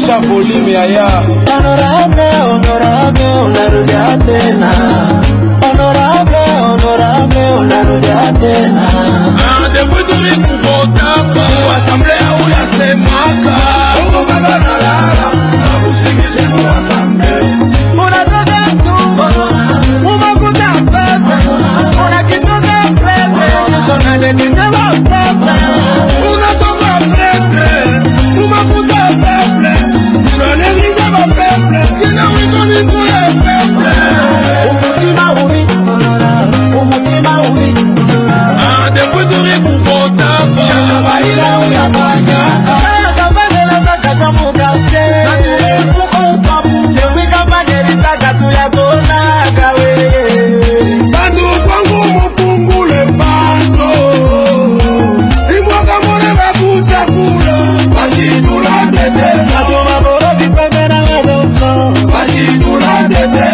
Zidisha volume ya Honorable, honorable, unarudia tena. Honorable, honorable, unarudia tena. Depuis tulikuvotaka Assemblea uyasemaka Ugo magalala Nakushikishe mu Assemblea Unatoka tumbo Umakuta pepe Unakitoka pepe Nisona dekitema pepe Unatoka pepe Umakuta pepe Unanegiza ma pepe Kina wito nikuye pepe Umutima ubi Umutima ubi Depuis tulikuvotaka Kabaila uyafanya Kabandela saka kwa mugate Natulifu utamu Newi kabandeli saka tuyakona gawe Bandu kwangu mufungule macho Imwaka mone bakucha kula Basi tulandete Natuma boro bikweme na wadomso Basi tulandete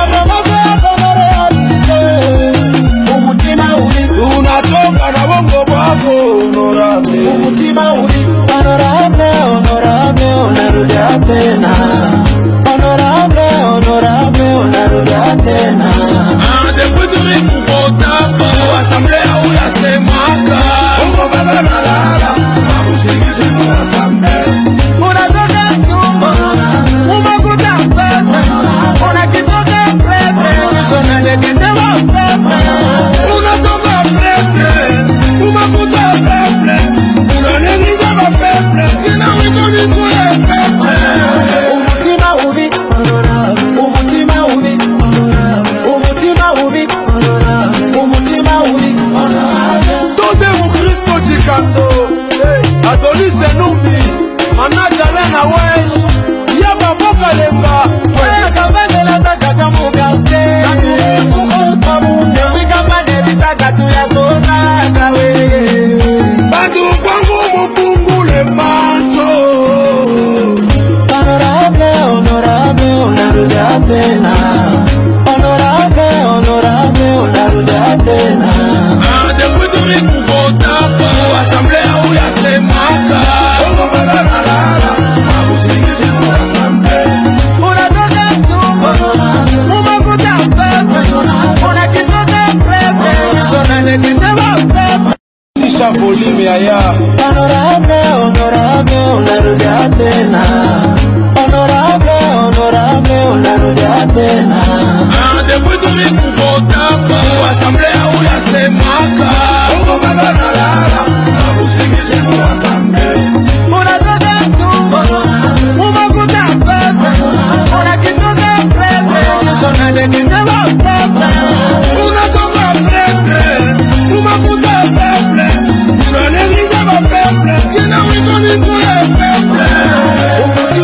Unatoka na bongo bako honorable Umutima uli honorable, honorable, unarudia tena. Honorable, honorable, unarudia tena. Depuis tulikuvotaka Assemblea uyasemaka Ugo magalala Nakushikishe mu Assemblea Unatoka tumbo Umakuta pepe Unakitoka pepe Nisona dekitema pepe Unatoka pepe Umakuta pepe Unanegiza ma pepe Kina wito nikuye pepe Umutima ubi Umutima ubi Umutima ubi Umutima ubi Tote mukristo jikando Adolise Numbi Manaja Lena Wesh Yaba Boka Lemba Kabandela saka kwa mugate Natulifu utamu Newi kabandeli saka tuyakona gawe Bandu kwangu mufungule macho Honorable, honorable, unarudia tena. Honorable, honorable, unarudia tena. Depuis tulikuvotaka Assemblea uyasemaka Ugo magalala Nakushikishe mu Assemblea Unatoka tumbo Umakuta pepe Unakitoka pepe Nisona dekitema pepe Zidisha volume ya Honorable, honorable, unarudia tena. Honorable, honorable, unarudia tena. Depuis tulikuvotaka Assemblea uyasemaka Ugo magalala Nakushikishe mu Assemblea Unatoka tumbo Umakuta pepe Unakitoka pepe Nisona dekitema pepe Unatoka pepe Umakuta pepe Unanegiza ma pepe Kina wito nikuye pepe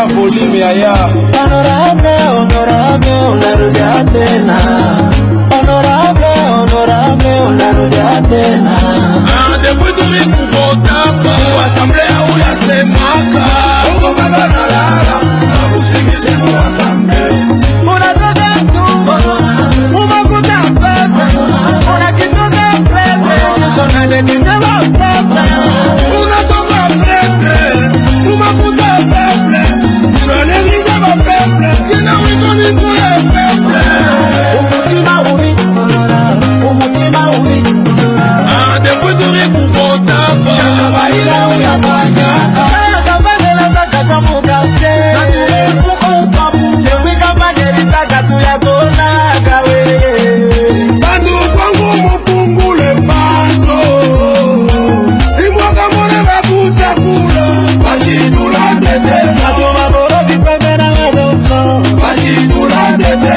Sisha volume ya Honorable, honorable, unarudia tena. Honorable, honorable, unarudia tena. Depuis tumekuvota kwa assemblea uyasemaka Ugo baba na lala na kushirikishe kwa assemblea. Unatoka tumbo, umakuta pepe. Unakitoka pepe, nisona dekitema pepe. Unatoka pepe, umakuta pepe. Unanegiza ba pepe, kina wito ni kuye pepe. Umutima uri, umutima uri. Depuis tumekuvota kwa Kawaida uyafanya. Kampane saka kwa mugate. Na tumefuko tabu. Lewi kampane saka tuyakona gawe. Bandu kwangu mufungule macho. Imwaka mone bakucha kula. Basi tulandete. Matuma boro bikweme na madonso. Basi tulandete.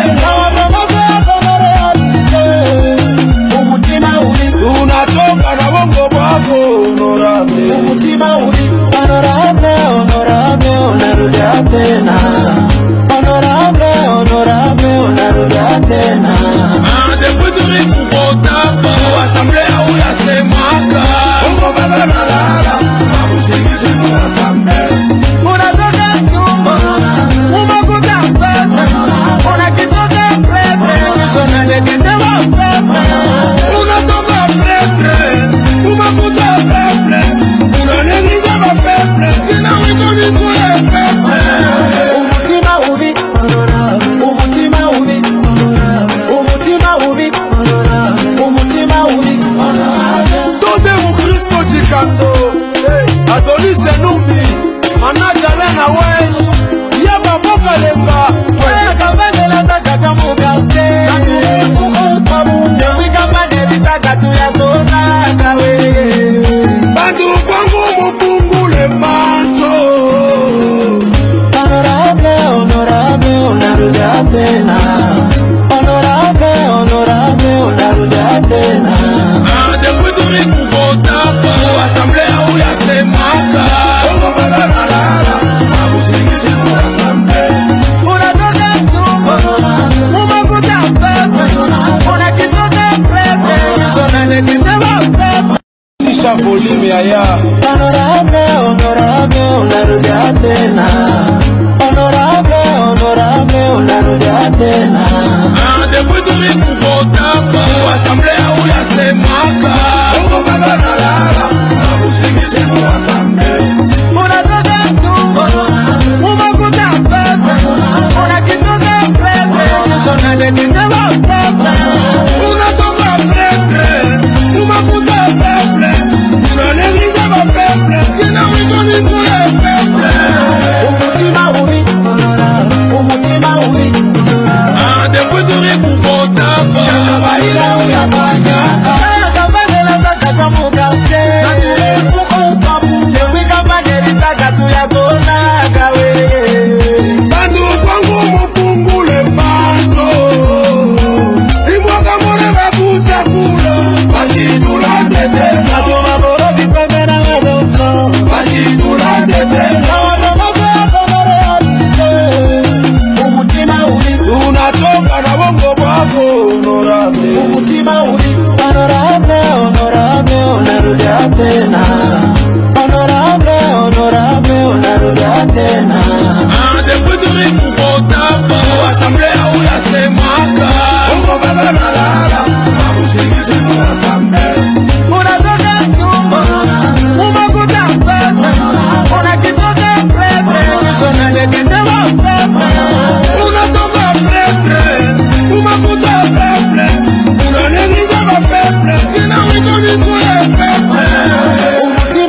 Unatoka na bongo bwako honorable. Umutima uri, honorable, honorable, unarudia tena. Honorable, honorable, unarudia tena. Depuis tumekuvota kwa assemblea uyasemaka Ugo baba na lala na kushirikishe kwa assemblea. Unatoka tumbo, umakuta pepe. Unakitoka pepe, nisona dekitema pepe. Unatoka pepe, umakuta pepe. Unanegiza ba pepe, kina wito ni kuye pepe. Umutima uri, umutima uri, umutima uri, umutima uri. Tote mukristo jikando Adonis Enumbi Manaja Lena Wesh Yaba Boka Lemba Kampane la saka kwa mugate. Na tumefuko tabu. Lewi kampane saka tuyakona gawe. Bandu kwangu mufungule macho. Honorable, honorable, unarudia tena. Honorable, honorable, unarudia tena. Depuis tumekuvota kwa assemblea uyasemaka Ugo baba na lala na kushirikishe kwa assemblea. Unatoka tumbo, umakuta pepe. Unakitoka pepe, nisona dekitema pepe. Sisha volume ya Honorable, honorable, unarudia tena. Honorable, honorable, unarudia tena. Depuis tumekuvota kwa assemblea uyasemaka Ugo baba na lala na kushirikishe kwa assemblea. Unatoka tumbo, umakuta pepe. Unakitoka pepe, nisona dekitema pepe. Unatoka pepe, umakuta pepe. Unanegiza ba pepe, kina wito ni kuye pepe. Umutima uri, umutima uri. Depuis tumekuvota kwa Kawaida uyafanya. Kampane la saka kwa mugate. Na tumefuko tabu. Lewi kampane saka tuyakona gawe. Bandu kwangu mufungule macho. Imwaka mone bakucha kula. Basi tulandete. Matuma boro bikweme na madonso. Basi tulandete. Umutima uri, Unatoka na bongo bwako honorable. umutima uri. Honorable, honorable, unarudia tena. Honorable, honorable, unarudia tena. Depuis tumekuvota kwa assemblea uyasemaka Ugo baba na lala na kushirikishe kwa assemblea. Unatoka tumbo, umakuta pepe. Unakitoka pepe, nisona dekitema pepe. Unatoka pepe, umakuta pepe. Unanegiza ba pepe, kina wito ni kuye pepe.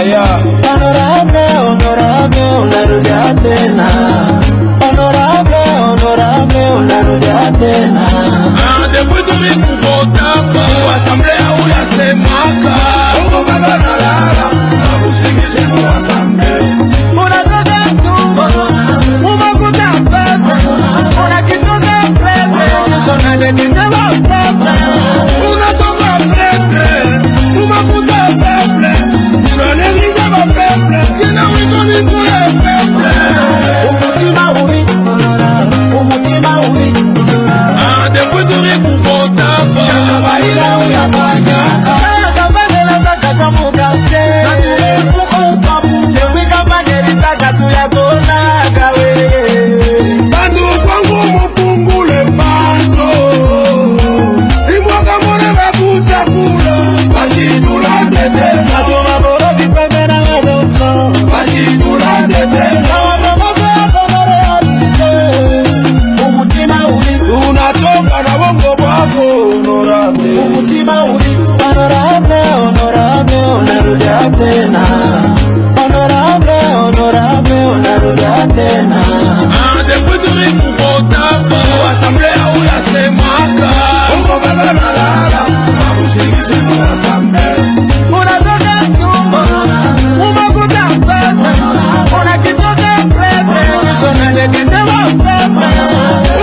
Yaya. Honorable, honorable, unarudia tena. Honorable, honorable, unarudia tena. Depuis tulikuvotaka Assemblea uyasemaka Uko baba na lala Nakushirikishe kwa Assemblea. Unatoka tumbo, umakuta pepe. Unakitoka pepe, kisho nadekitema pepe. Unatoka pepe, umakuta pepe. Unanegiza ma pepe, kina wito nikule pepe. Umutima uri, umutima uri. Depuis tulikuvotaka Kawaida uyafanyaka. Kampanyela zaka kwa mukate. Na tulifuko utamu. Ewi kampanyeli zaka tuyakonaga we. Bandu kwangu mufungule macho Imwaka mone babucha kula Basi tulande tena Atuma boro vikwembe na wadoso. Basi tulande tena Kawadomofe akomore atize. Umutima uri, Unatoka na bongo bwako Honorable. umutima uri. Honorable, honorable, unarudia tena. Honorable, honorable, unarudia tena. Depuis tulikuvotaka Assemblea uyasemaka Uko baba na lala Nakushirikishe kwa Assemblea. Unatoka tumbo, umakuta pepe. Unakitoka pepe, kisho nadekitema pepe.